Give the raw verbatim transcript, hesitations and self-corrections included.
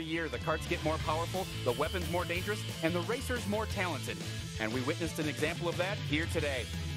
Every year, the karts get more powerful, the weapons more dangerous, and the racers more talented. And we witnessed an example of that here today.